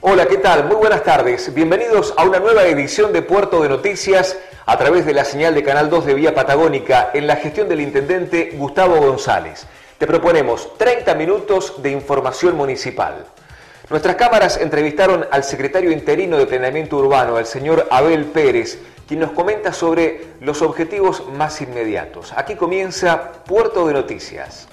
Hola, ¿qué tal? Muy buenas tardes. Bienvenidos a una nueva edición de Puerto de Noticias a través de la señal de Canal 2 de Vía Patagónica en la gestión del intendente Gustavo González. Te proponemos 30 minutos de información municipal. Nuestras cámaras entrevistaron al secretario interino de Planeamiento Urbano, el señor Abel Pérez, quien nos comenta sobre los objetivos más inmediatos. Aquí comienza Puerto de Noticias.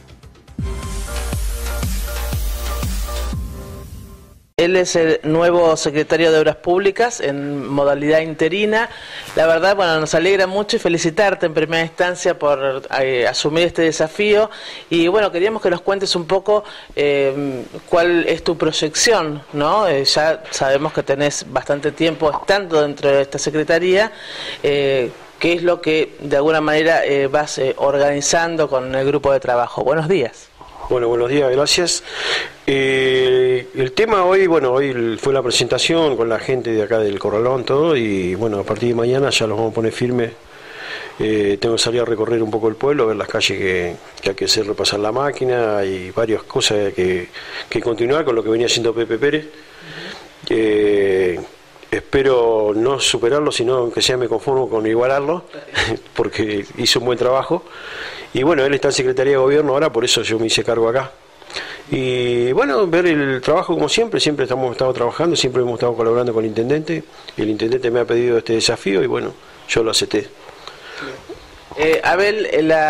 Él es el nuevo secretario de Obras Públicas en modalidad interina. La verdad, bueno, nos alegra mucho y felicitarte en primera instancia por asumir este desafío. Y bueno, queríamos que nos cuentes un poco cuál es tu proyección, ¿no? Ya sabemos que tenés bastante tiempo estando dentro de esta secretaría. ¿Qué es lo que de alguna manera vas organizando con el grupo de trabajo? Buenos días. Bueno, buenos días, gracias. El tema hoy fue la presentación con la gente de acá del Corralón, todo, y bueno, a partir de mañana ya los vamos a poner firmes. Tengo que salir a recorrer un poco el pueblo, ver las calles que hay que hacer, repasar la máquina y varias cosas que continuar con lo que venía haciendo Pepe Pérez. Espero no superarlo, sino aunque sea me conformo con igualarlo, porque hizo un buen trabajo. Y bueno, él está en Secretaría de Gobierno ahora, por eso yo me hice cargo acá. Y bueno, ver el trabajo como siempre hemos estado trabajando, siempre hemos estado colaborando con el Intendente. El Intendente me ha pedido este desafío y bueno, yo lo acepté. Abel,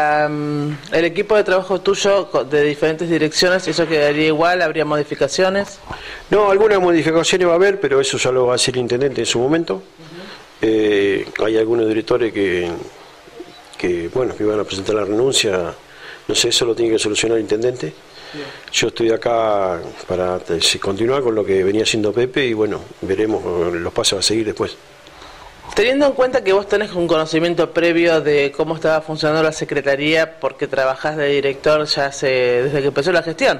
el equipo de trabajo tuyo de diferentes direcciones, ¿eso quedaría igual? ¿Habría modificaciones? No, algunas modificaciones va a haber, pero eso ya lo va a hacer el Intendente en su momento. Hay algunos directores que van a presentar la renuncia, no sé, eso lo tiene que solucionar el Intendente. Bien. Yo estoy acá para continuar con lo que venía haciendo Pepe y bueno, veremos los pasos a seguir después. Teniendo en cuenta que vos tenés un conocimiento previo de cómo estaba funcionando la Secretaría, porque trabajás de director ya desde que empezó la gestión,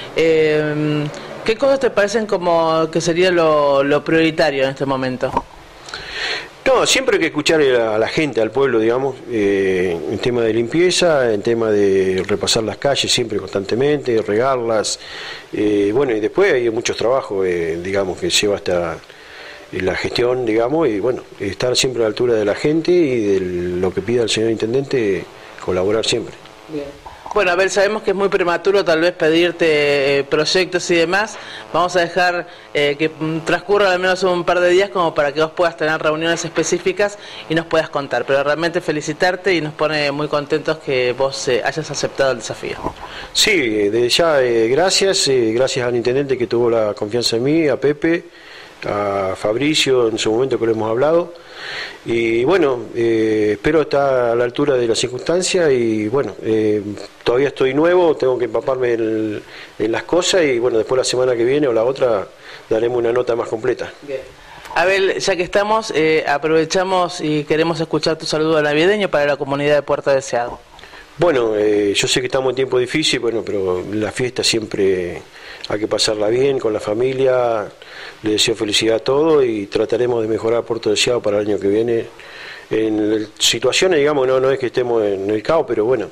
¿qué cosas te parecen como que sería lo prioritario en este momento? No, siempre hay que escuchar a la gente, al pueblo, digamos, en tema de limpieza, en tema de repasar las calles siempre constantemente, regarlas, bueno, y después hay muchos trabajos, digamos, que lleva hasta la gestión, digamos, y bueno, estar siempre a la altura de la gente y de lo que pida el señor Intendente, colaborar siempre. Bien. Bueno, a ver, sabemos que es muy prematuro tal vez pedirte proyectos y demás. Vamos a dejar que transcurra al menos un par de días como para que vos puedas tener reuniones específicas y nos puedas contar. Pero realmente felicitarte y nos pone muy contentos que vos hayas aceptado el desafío. Sí, desde ya gracias al Intendente que tuvo la confianza en mí, a Pepe, a Fabricio en su momento que lo hemos hablado. Y bueno, espero estar a la altura de las circunstancias y bueno, todavía estoy nuevo, tengo que empaparme en las cosas y bueno, después la semana que viene o la otra daremos una nota más completa. Bien. Abel, ya que estamos, aprovechamos y queremos escuchar tu saludo navideño para la comunidad de Puerto Deseado. Bueno, yo sé que estamos en tiempo difícil, bueno, pero la fiesta siempre hay que pasarla bien con la familia. Le deseo felicidad a todos y trataremos de mejorar Puerto Deseado para el año que viene. En situaciones, digamos, no es que estemos en el caos, pero bueno,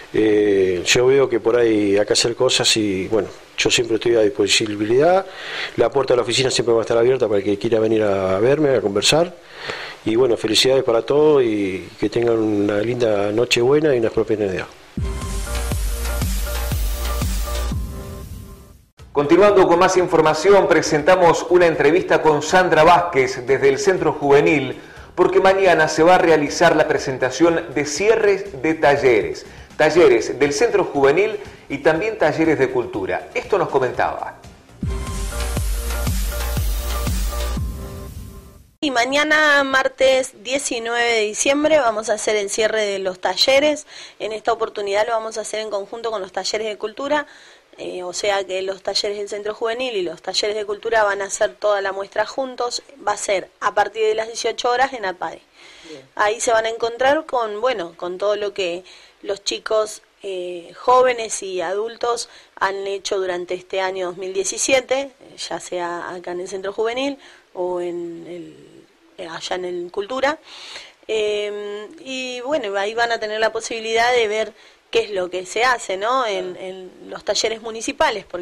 yo veo que por ahí hay que hacer cosas y bueno, yo siempre estoy a disponibilidad. La puerta de la oficina siempre va a estar abierta para el que quiera venir a verme, a conversar. Y bueno, felicidades para todos y que tengan una linda noche buena y unas propias Navidad. Continuando con más información, presentamos una entrevista con Sandra Vázquez desde el Centro Juvenil, porque mañana se va a realizar la presentación de cierres de talleres del Centro Juvenil y también talleres de cultura. Esto nos comentaba. Y mañana, martes 19 de diciembre, vamos a hacer el cierre de los talleres. En esta oportunidad lo vamos a hacer en conjunto con los talleres de cultura. O sea que los talleres del Centro Juvenil y los talleres de cultura van a hacer toda la muestra juntos. Va a ser a partir de las 18 horas en APADE. Ahí se van a encontrar con todo lo que los chicos jóvenes y adultos han hecho durante este año 2017, ya sea acá en el Centro Juvenil o allá en el Cultura. Y bueno, ahí van a tener la posibilidad de ver qué es lo que se hace, ¿no? En los talleres municipales, porque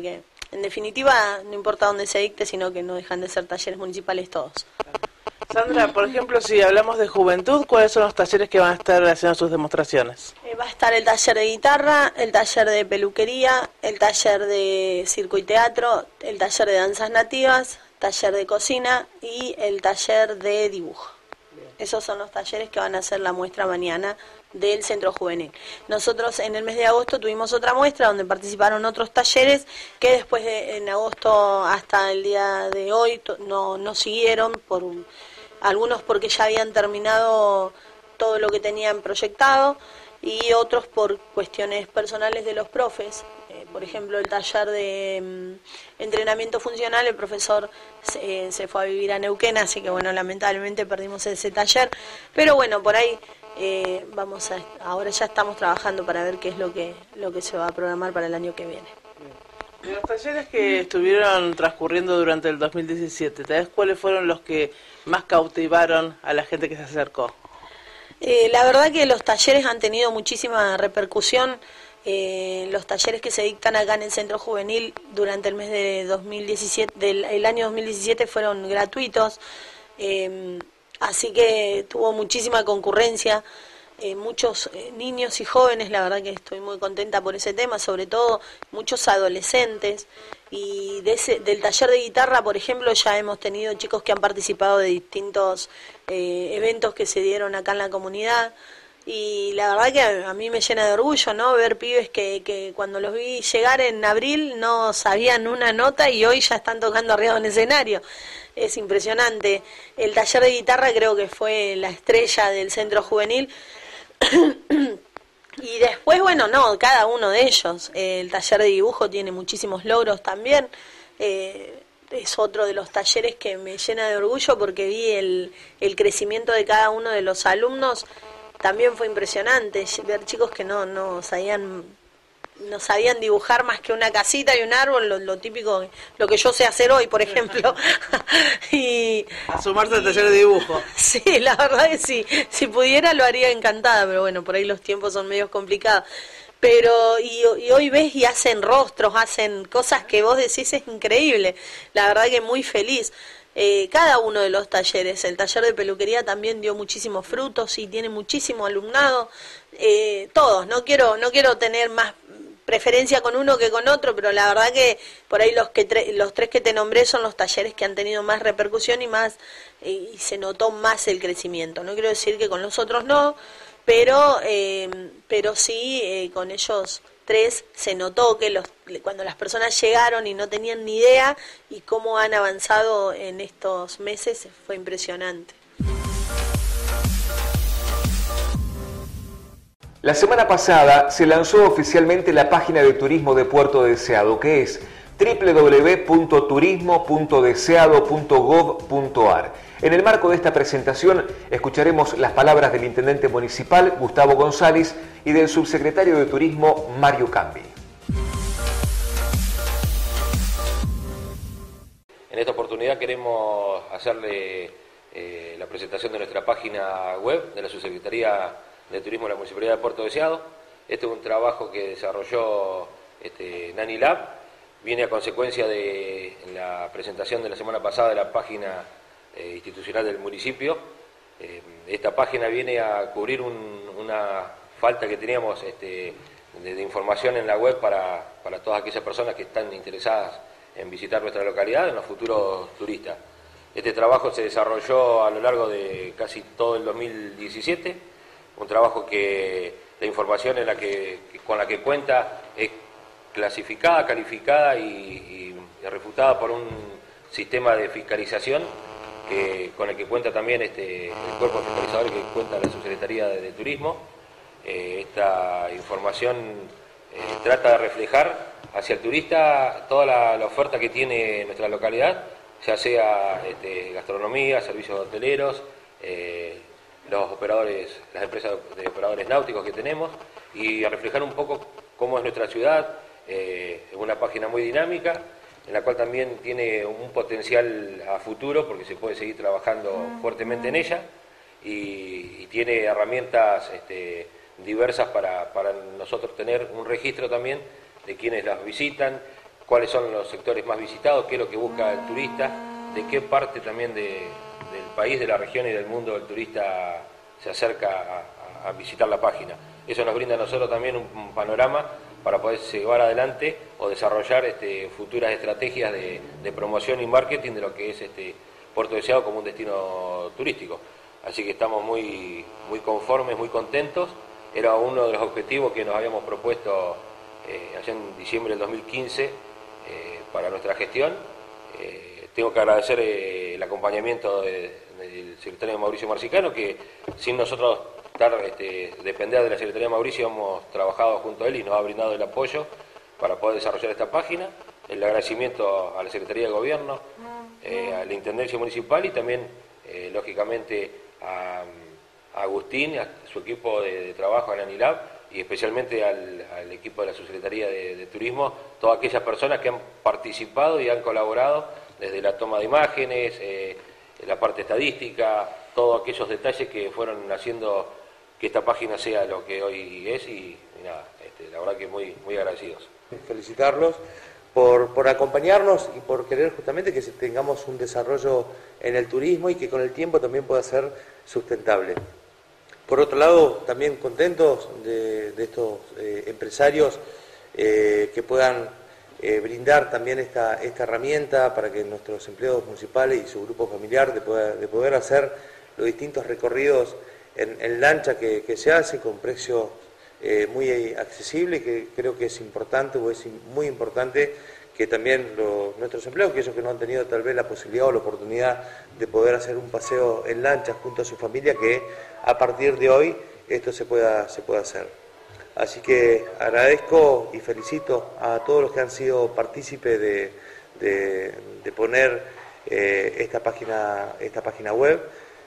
En definitiva, no importa dónde se dicte, sino que no dejan de ser talleres municipales todos. Sandra, por ejemplo, si hablamos de juventud, ¿cuáles son los talleres que van a estar haciendo sus demostraciones? Va a estar el taller de guitarra, el taller de peluquería, el taller de circo y teatro, el taller de danzas nativas, taller de cocina y el taller de dibujo. Esos son los talleres que van a hacer la muestra mañana del Centro Juvenil. Nosotros en el mes de agosto tuvimos otra muestra donde participaron otros talleres que después en agosto hasta el día de hoy no siguieron, algunos porque ya habían terminado todo lo que tenían proyectado y otros por cuestiones personales de los profes. Por ejemplo, el taller de entrenamiento funcional, el profesor se fue a vivir a Neuquén, así que bueno, lamentablemente perdimos ese taller, pero bueno, por ahí ahora ya estamos trabajando para ver qué es lo que se va a programar para el año que viene. De los talleres que estuvieron transcurriendo durante el 2017, ¿sabes cuáles fueron los que más cautivaron a la gente que se acercó? La verdad que los talleres han tenido muchísima repercusión. Los talleres que se dictan acá en el Centro Juvenil durante el mes de 2017, el año 2017 fueron gratuitos, así que tuvo muchísima concurrencia, muchos niños y jóvenes, la verdad que estoy muy contenta por ese tema, sobre todo muchos adolescentes, y del taller de guitarra, por ejemplo, ya hemos tenido chicos que han participado de distintos eventos que se dieron acá en la comunidad. Y la verdad que a mí me llena de orgullo, ¿no? Ver pibes que cuando los vi llegar en abril no sabían una nota y hoy ya están tocando arriba de un escenario. Es impresionante. El taller de guitarra creo que fue la estrella del Centro Juvenil. Y después, bueno, no, cada uno de ellos. El taller de dibujo tiene muchísimos logros también. Es otro de los talleres que me llena de orgullo porque vi el crecimiento de cada uno de los alumnos. También fue impresionante ver chicos que no sabían dibujar más que una casita y un árbol, lo típico, lo que yo sé hacer hoy, por ejemplo. A sumarse al taller de dibujo. Sí, la verdad que sí, si pudiera lo haría encantada, pero bueno, por ahí los tiempos son medio complicados. Pero y hoy ves y hacen rostros, hacen cosas que vos decís es increíble, la verdad que muy feliz. Cada uno de los talleres, el taller de peluquería también dio muchísimos frutos y tiene muchísimo alumnado, todos, no quiero tener más preferencia con uno que con otro, pero la verdad que por ahí los tres que te nombré son los talleres que han tenido más repercusión y se notó más el crecimiento. No quiero decir que con los otros no, pero sí con ellos tres se notó que cuando las personas llegaron y no tenían ni idea y cómo han avanzado en estos meses fue impresionante. La semana pasada se lanzó oficialmente la página de turismo de Puerto Deseado, que es www.turismo.deseado.gov.ar. En el marco de esta presentación escucharemos las palabras del intendente municipal, Gustavo González, y del subsecretario de Turismo, Mario Cambi. En esta oportunidad queremos hacerle la presentación de nuestra página web de la Subsecretaría de Turismo de la Municipalidad de Puerto Deseado. Este es un trabajo que desarrolló Nani Lab, viene a consecuencia de la presentación de la semana pasada de la página institucional del municipio. Esta página viene a cubrir una falta que teníamos de información en la web para todas aquellas personas que están interesadas en visitar nuestra localidad, en los futuros turistas. Este trabajo se desarrolló a lo largo de casi todo el 2017, un trabajo que la información con la que cuenta es clasificada, calificada y refutada por un sistema de fiscalización con el que cuenta también el cuerpo fiscalizador que cuenta la Subsecretaría de Turismo. Esta información trata de reflejar hacia el turista toda la oferta que tiene nuestra localidad, ya sea gastronomía, servicios hoteleros, las empresas de operadores náuticos que tenemos, y a reflejar un poco cómo es nuestra ciudad. Es una página muy dinámica, en la cual también tiene un potencial a futuro, porque se puede seguir trabajando fuertemente en ella, y tiene herramientas diversas para nosotros tener un registro también de quienes las visitan, cuáles son los sectores más visitados, qué es lo que busca el turista, de qué parte también del país, de la región y del mundo el turista se acerca a visitar la página. Eso nos brinda a nosotros también un panorama para poder llevar adelante o desarrollar futuras estrategias de promoción y marketing de lo que es Puerto Deseado como un destino turístico. Así que estamos muy conformes, muy contentos. Era uno de los objetivos que nos habíamos propuesto allá en diciembre del 2015 para nuestra gestión. Tengo que agradecer el acompañamiento del secretario Mauricio Marcicano, que sin nosotros depender de la Secretaría de Mauricio hemos trabajado junto a él y nos ha brindado el apoyo para poder desarrollar esta página. El agradecimiento a la Secretaría de Gobierno, a la Intendencia Municipal y también, lógicamente, a Agustín, a su equipo de trabajo, a la ANILAB, y especialmente al equipo de la Subsecretaría de Turismo, todas aquellas personas que han participado y han colaborado desde la toma de imágenes, la parte estadística, todos aquellos detalles que fueron haciendo que esta página sea lo que hoy es y nada, la verdad que muy agradecidos. Felicitarlos por acompañarnos y por querer justamente que tengamos un desarrollo en el turismo y que con el tiempo también pueda ser sustentable. Por otro lado, también contentos de estos empresarios que puedan brindar también esta herramienta para que nuestros empleados municipales y su grupo familiar de poder hacer los distintos recorridos en lancha que se hace con precios muy accesibles, que creo que es importante o es muy importante que también nuestros empleados, aquellos que no han tenido tal vez la posibilidad o la oportunidad de poder hacer un paseo en lancha junto a su familia, que a partir de hoy esto se pueda hacer. Así que agradezco y felicito a todos los que han sido partícipes de poner esta página web.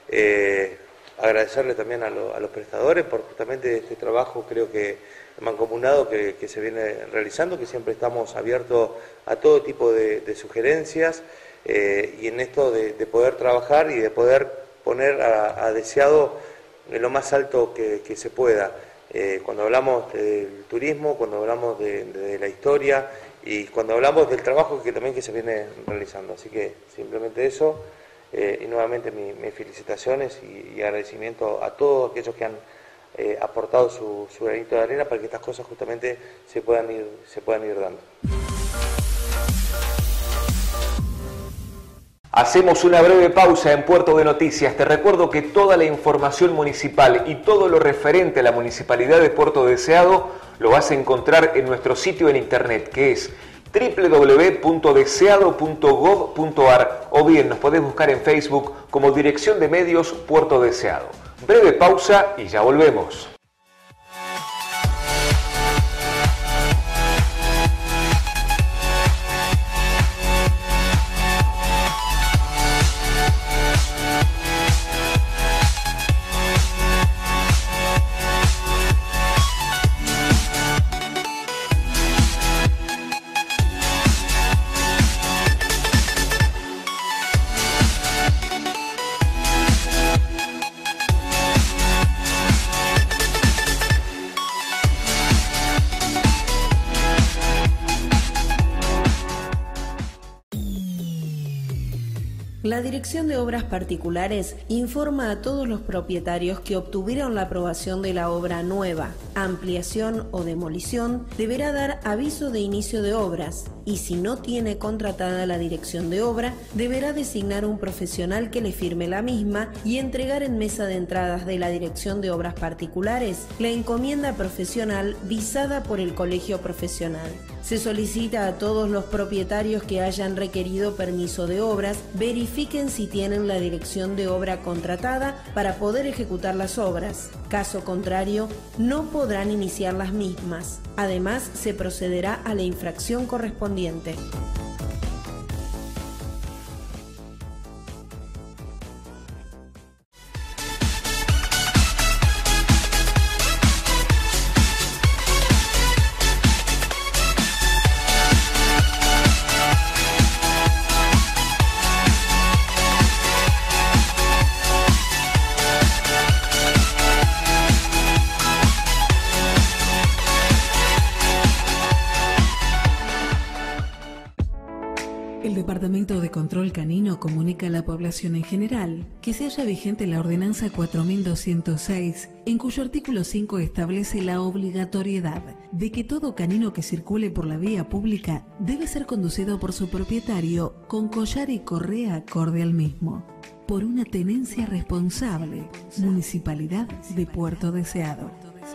Agradecerle también a los prestadores por justamente este trabajo, creo que mancomunado que se viene realizando, que siempre estamos abiertos a todo tipo de sugerencias y en esto de poder trabajar y de poder poner a Deseado en lo más alto que se pueda. Cuando hablamos del turismo, cuando hablamos de la historia y cuando hablamos del trabajo que se viene realizando. Así que simplemente eso. Y nuevamente mis felicitaciones y agradecimiento a todos aquellos que han aportado su granito de arena para que estas cosas justamente se puedan ir dando. Hacemos una breve pausa en Puerto de Noticias. Te recuerdo que toda la información municipal y todo lo referente a la Municipalidad de Puerto Deseado lo vas a encontrar en nuestro sitio en internet, que es www.deseado.gov.ar, o bien nos podés buscar en Facebook como Dirección de Medios Puerto Deseado. Breve pausa y ya volvemos. La Dirección de Obras Particulares informa a todos los propietarios que obtuvieron la aprobación de la obra nueva, ampliación o demolición, deberá dar aviso de inicio de obras y si no tiene contratada la dirección de obra, deberá designar un profesional que le firme la misma y entregar en mesa de entradas de la Dirección de Obras Particulares la encomienda profesional visada por el colegio profesional. Se solicita a todos los propietarios que hayan requerido permiso de obras, verifiquen si tienen la dirección de obra contratada para poder ejecutar las obras. Caso contrario, no podrán iniciar las mismas. Además, se procederá a la infracción correspondiente. Departamento de Control Canino comunica a la población en general que se halla vigente la Ordenanza 4206, en cuyo artículo 5 establece la obligatoriedad de que todo canino que circule por la vía pública debe ser conducido por su propietario con collar y correa acorde al mismo, por una tenencia responsable. Municipalidad de Puerto Deseado.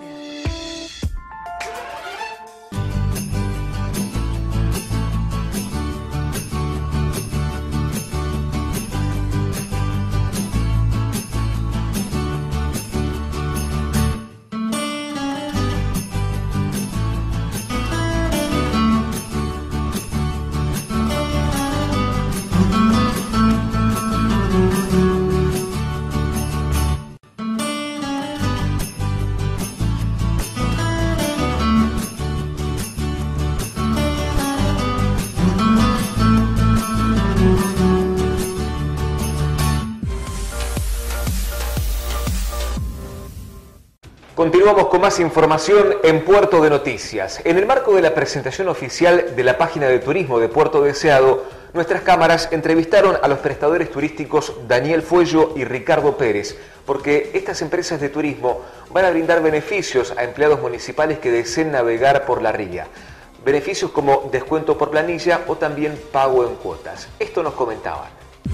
Continuamos con más información en Puerto de Noticias. En el marco de la presentación oficial de la página de turismo de Puerto Deseado, nuestras cámaras entrevistaron a los prestadores turísticos Daniel Fuello y Ricardo Pérez, porque estas empresas de turismo van a brindar beneficios a empleados municipales que deseen navegar por la ría. Beneficios como descuento por planilla o también pago en cuotas. Esto nos comentaban.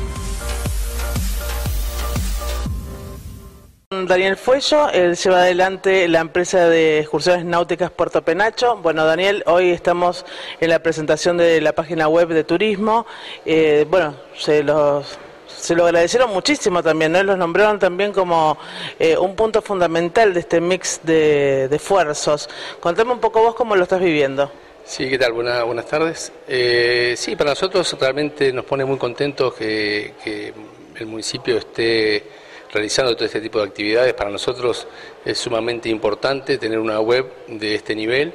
Daniel Fuello, él lleva adelante la empresa de excursiones náuticas Puerto Penacho. Bueno, Daniel, hoy estamos en la presentación de la página web de turismo. Se lo agradecieron muchísimo también, ¿no? Los nombraron también como un punto fundamental de este mix de esfuerzos. Contame un poco vos cómo lo estás viviendo. Sí, ¿qué tal? Buenas tardes. Sí, para nosotros realmente nos pone muy contentos que el municipio esté realizando todo este tipo de actividades. Para nosotros es sumamente importante tener una web de este nivel.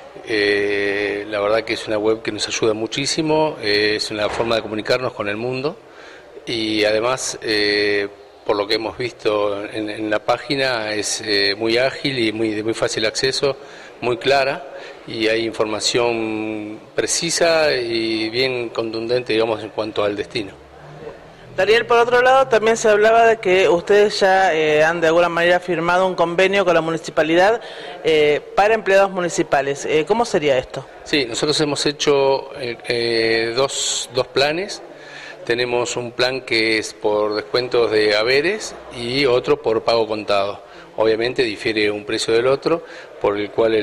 La verdad que es una web que nos ayuda muchísimo, es una forma de comunicarnos con el mundo y además, por lo que hemos visto en la página, es muy ágil y de muy fácil acceso, muy clara, y hay información precisa y bien contundente, digamos, en cuanto al destino. Daniel, por otro lado, también se hablaba de que ustedes ya han de alguna manera firmado un convenio con la municipalidad para empleados municipales. ¿Cómo sería esto? Sí, nosotros hemos hecho dos planes. Tenemos un plan que es por descuentos de haberes y otro por pago contado. Obviamente difiere un precio del otro, por el cual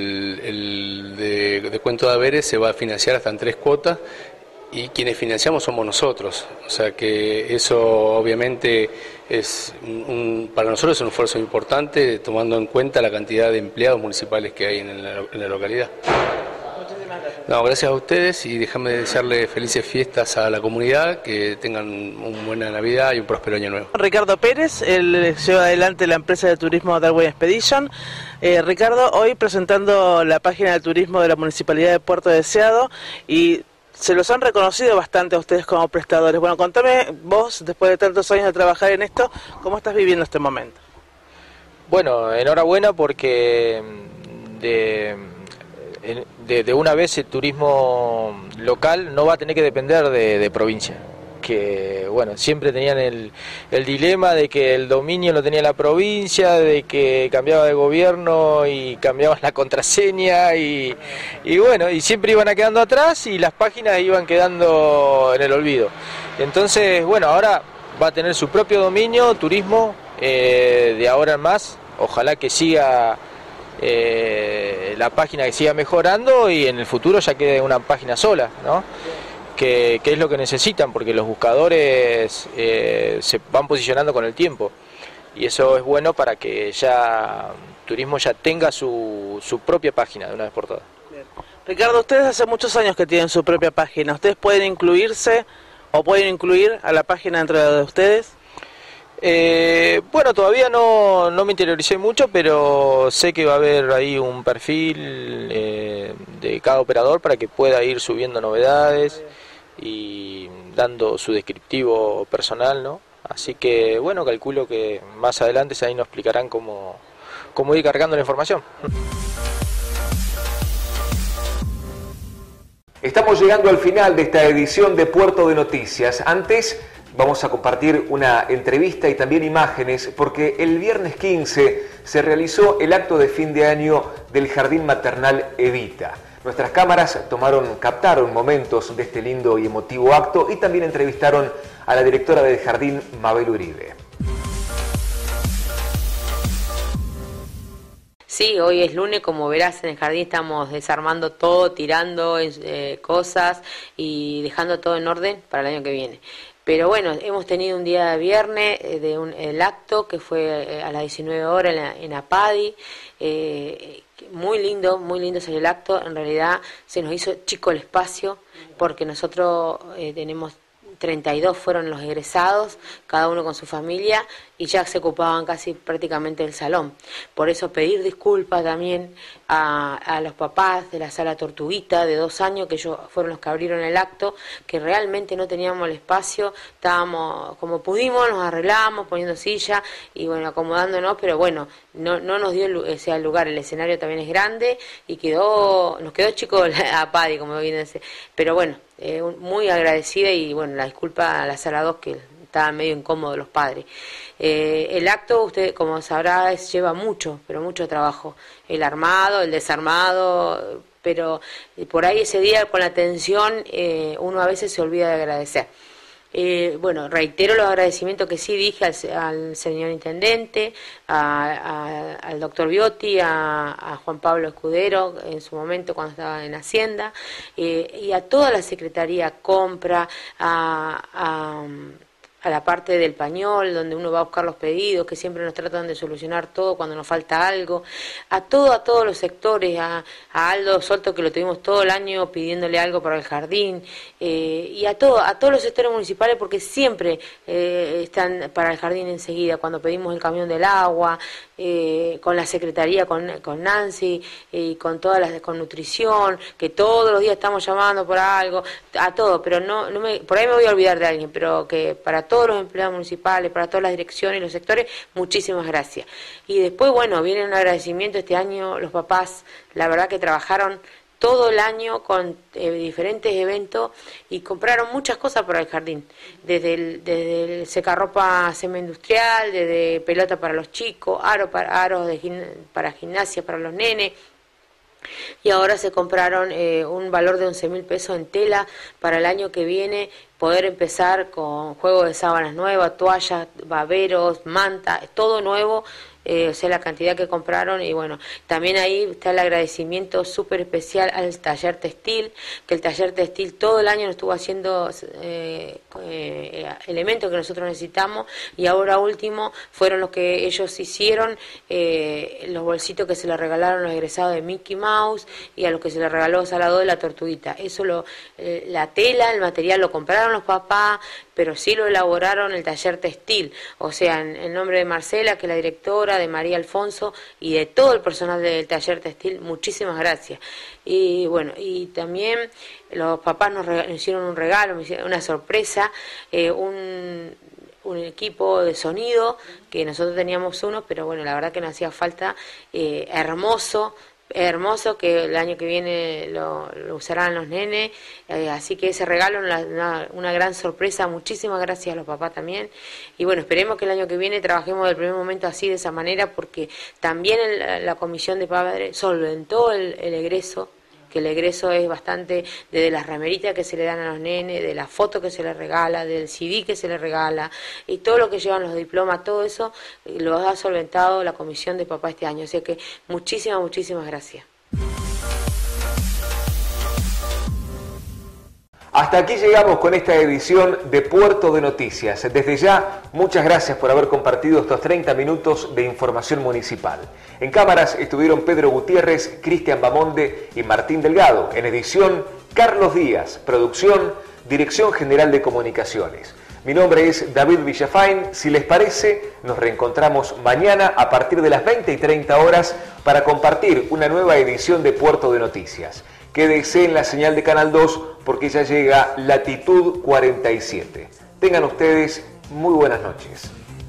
el de descuento de haberes se va a financiar hasta en 3 cuotas. Y quienes financiamos somos nosotros, o sea que eso obviamente es para nosotros es un esfuerzo importante, tomando en cuenta la cantidad de empleados municipales que hay en la localidad. Muchísimas gracias. No, gracias a ustedes y déjame desearle felices fiestas a la comunidad, que tengan una buena Navidad y un próspero año nuevo. Ricardo Pérez, él lleva adelante la empresa de turismo Darwin Expedition. Ricardo, hoy presentando la página de turismo de la Municipalidad de Puerto Deseado y se los han reconocido bastante a ustedes como prestadores. Bueno, contame vos, después de tantos años de trabajar en esto, ¿cómo estás viviendo este momento? Bueno, enhorabuena porque de una vez el turismo local no va a tener que depender de provincia. Que bueno, siempre tenían el dilema de que el dominio lo tenía la provincia, de que cambiaba de gobierno y cambiaban la contraseña y bueno, y siempre iban quedando atrás y las páginas iban quedando en el olvido. Entonces, bueno, ahora va a tener su propio dominio, turismo, de ahora en más, ojalá que siga la página, que siga mejorando y en el futuro ya quede una página sola, ¿no? Que es lo que necesitan, porque los buscadores se van posicionando con el tiempo y eso es bueno para que ya turismo ya tenga su propia página de una vez por todas. Bien. Ricardo, ustedes hace muchos años que tienen su propia página. ¿Ustedes pueden incluirse o pueden incluir a la página dentro de ustedes? Bueno, todavía no me interioricé mucho, pero sé que va a haber ahí un perfil de cada operador para que pueda ir subiendo novedades y dando su descriptivo personal, ¿no? Así que, bueno, calculo que más adelante ahí nos explicarán cómo ir cargando la información. Estamos llegando al final de esta edición de Puerto de Noticias. Antes vamos a compartir una entrevista y también imágenes porque el viernes 15 se realizó el acto de fin de año del Jardín Maternal Evita. Nuestras cámaras captaron momentos de este lindo y emotivo acto y también entrevistaron a la directora del jardín, Mabel Uribe. Sí, hoy es lunes, como verás en el jardín estamos desarmando todo, tirando cosas y dejando todo en orden para el año que viene. Pero bueno, hemos tenido un día de viernes el acto que fue a las 19 horas en Apadi. Muy lindo salió el acto. En realidad se nos hizo chico el espacio porque nosotros tenemos 32 fueron los egresados, cada uno con su familia, y ya se ocupaban casi prácticamente el salón. Por eso pedir disculpas también a los papás de la sala Tortuguita de 2 años, que ellos fueron los que abrieron el acto, que realmente no teníamos el espacio, estábamos como pudimos, nos arreglamos poniendo silla y bueno, acomodándonos, pero bueno, no nos dio el lugar, el escenario también es grande y nos quedó chico a Padi, como bien dice, pero bueno, muy agradecida y bueno, la disculpa a la sala 2 que estaban medio incómodos los padres. El acto, usted como sabrá, lleva mucho trabajo, el armado, el desarmado, pero por ahí ese día con la tensión uno a veces se olvida de agradecer. Bueno, reitero los agradecimientos que sí dije al señor intendente, al doctor Biotti, a Juan Pablo Escudero en su momento cuando estaba en Hacienda, y a toda la Secretaría Compra, a la parte del pañol, donde uno va a buscar los pedidos, que siempre nos tratan de solucionar todo cuando nos falta algo, a todos los sectores, a Aldo Solto, que lo tuvimos todo el año pidiéndole algo para el jardín, y a todos los sectores municipales, porque siempre están para el jardín enseguida, cuando pedimos el camión del agua, con la secretaría, con Nancy, y con con nutrición, que todos los días estamos llamando por algo, a todo, pero por ahí me voy a olvidar de alguien, pero que para todos los empleados municipales, para todas las direcciones y los sectores, muchísimas gracias. Y después, bueno, viene un agradecimiento este año, los papás, la verdad que trabajaron todo el año con diferentes eventos y compraron muchas cosas para el jardín, desde el secarropa semi-industrial, desde pelota para los chicos, aros para gimnasia para los nenes. Y ahora se compraron un valor de 11.000 pesos en tela para el año que viene, poder empezar con juegos de sábanas nuevas, toallas, baberos, manta, todo nuevo. O sea, la cantidad que compraron, y bueno, también ahí está el agradecimiento súper especial al taller textil, que el taller textil todo el año nos estuvo haciendo elementos que nosotros necesitamos, y ahora último fueron los que ellos hicieron, los bolsitos que se le regalaron a los egresados de Mickey Mouse y a los que se les regaló Salado de la Tortuguita. Eso la tela, el material lo compraron los papás, pero sí lo elaboraron el taller textil, o sea, en nombre de Marcela, que es la directora, de María Alfonso y de todo el personal del taller textil, muchísimas gracias. Y bueno, y también los papás nos hicieron un regalo, me hicieron una sorpresa, un equipo de sonido, que nosotros teníamos uno, pero bueno, la verdad que nos hacía falta, hermoso, que el año que viene lo usarán los nenes, así que ese regalo una gran sorpresa. Muchísimas gracias a los papás también, y bueno, esperemos que el año que viene trabajemos del primer momento así, de esa manera, porque también la comisión de padres solventó el egreso, que el egreso es bastante, desde las remeritas que se le dan a los nenes, de la foto que se les regala, del CD que se les regala, y todo lo que llevan los diplomas, todo eso lo ha solventado la comisión de papá este año, así que muchísimas gracias. Hasta aquí llegamos con esta edición de Puerto de Noticias. Desde ya, muchas gracias por haber compartido estos 30 minutos de información municipal. En cámaras estuvieron Pedro Gutiérrez, Cristian Bamonde y Martín Delgado. En edición, Carlos Díaz. Producción, Dirección General de Comunicaciones. Mi nombre es David Villafain. Si les parece, nos reencontramos mañana a partir de las 20 y 30 horas para compartir una nueva edición de Puerto de Noticias. Quédese en la señal de Canal 2 porque ya llega Latitud 47. Tengan ustedes muy buenas noches.